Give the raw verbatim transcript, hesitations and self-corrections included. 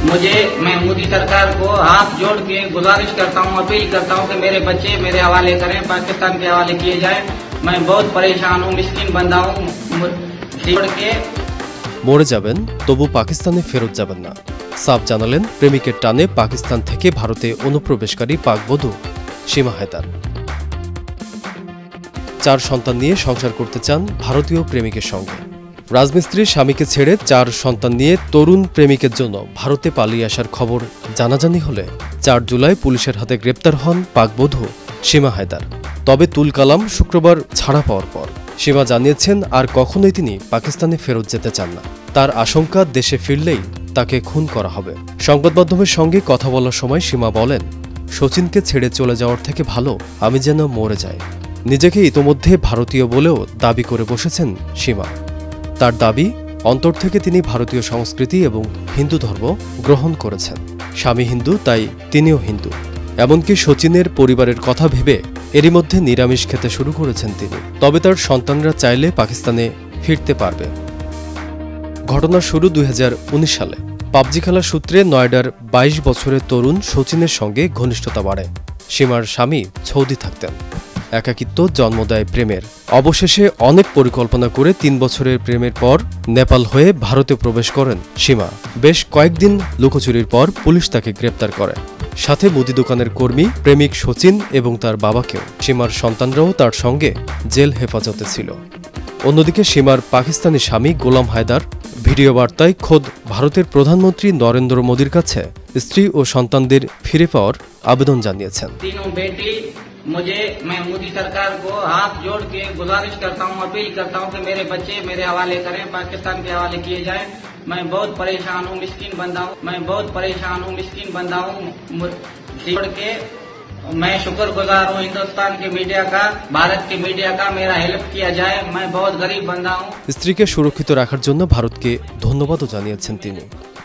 मुझे मैं मोदी सरकार को हाथ जोड़ के गुजारिश करता हूँ, अपील करता हूँ कि मेरे बच्चे मेरे हवाले करें, पाकिस्तान के हवाले किए जाएं। मैं बहुत परेशान हूँ, मिस्किन बंदा हूँ। মরে যাবেন তবু পাকিস্তানে ফেরত যাবেন না, সাফ জানালেন প্রেমিকের টানে পাকিস্তান থেকে ভারতে অনুপ্রবেশকারী পাকবধূ সীমা হায়দার। চার সন্তান নিয়ে সংসার করতে চান ভারতীয় প্রেমিকের সঙ্গে। রাজমিস্ত্রির স্বামীকে ছেড়ে চার সন্তান নিয়ে তরুণ প্রেমিকের জন্য ভারতে পালিয়ে আসার খবর জানাজানি হলে চার জুলাই পুলিশের হাতে গ্রেপ্তার হন পাকবধূ সীমা হায়দার। তবে তুল কালাম শুক্রবার ছাড়া পাওয়ার পর সীমা জানিয়েছেন আর কখনোই তিনি পাকিস্তানে ফেরত যেতে চান না। তার আশঙ্কা দেশে ফিরলেই তাকে খুন করা হবে। সংবাদ মাধ্যমের সঙ্গে কথা বলার সময় সীমা বলেন, শচীনকে ছেড়ে চলে যাওয়ার থেকে ভালো আমি যেন মরে যাই। নিজেকে ইতোমধ্যে ভারতীয় বলেও দাবি করে বসেছেন সীমা। তার দাবি, অন্তর থেকে তিনি ভারতীয় সংস্কৃতি এবং হিন্দু ধর্ম গ্রহণ করেছেন। স্বামী হিন্দু, তাই তিনিও হিন্দু। এমনকি শচীনের পরিবারের কথা ভেবে এরই মধ্যে নিরামিষ খেতে শুরু করেছেন তিনি। তবে তার সন্তানরা চাইলে পাকিস্তানে ফিরতে পারবে। ঘটনার শুরু দুই হাজার উনিশ সালে। পাবজি খেলার সূত্রে নয়ডার বাইশ বছরের তরুণ শচীনের সঙ্গে ঘনিষ্ঠতা বাড়ে। সীমার স্বামী সৌদি থাকতেন। একাকিত্ব জন্ম দেয় প্রেমের। অবশেষে অনেক পরিকল্পনা করে তিন বছরের প্রেমের পর নেপাল হয়ে ভারতে প্রবেশ করেন সীমা। বেশ কয়েকদিন লুকোচুরির পর পুলিশ তাকে গ্রেপ্তার করে, সাথে মুদি দোকানের কর্মী প্রেমিক শচীন এবং তার বাবাকেও। সীমার সন্তানরাও তার সঙ্গে জেল হেফাজতে ছিল। অন্যদিকে সীমার পাকিস্তানি স্বামী গোলাম হায়দার ভিডিও বার্তায় খোদ ভারতের প্রধানমন্ত্রী নরেন্দ্র মোদীর কাছে স্ত্রী ও সন্তানদের ফিরে পাওয়ার আবেদন জানিয়েছেন। मुझे मैं मोदी सरकार को हाथ जोड़ के गुजारिश करता हूँ, अपील करता हूँ कि मेरे बच्चे मेरे हवाले करें, पाकिस्तान के हवाले किए जाएं। मैं बहुत परेशान हूँ, मिस्किन बंदा हूँ। मैं बहुत परेशान हूँ, मिस्किन बंदा हूँ। के मैं शुक्रगुजार हूँ हिंदुस्तान के मीडिया का, भारत के मीडिया का, मेरा हेल्प किया जाए। मैं बहुत गरीब बंदा हूँ। স্ত্রীকে সুরক্ষিত রাখার জন্য ভারতকে ধন্যবাদও জানিয়েছেন তিনি।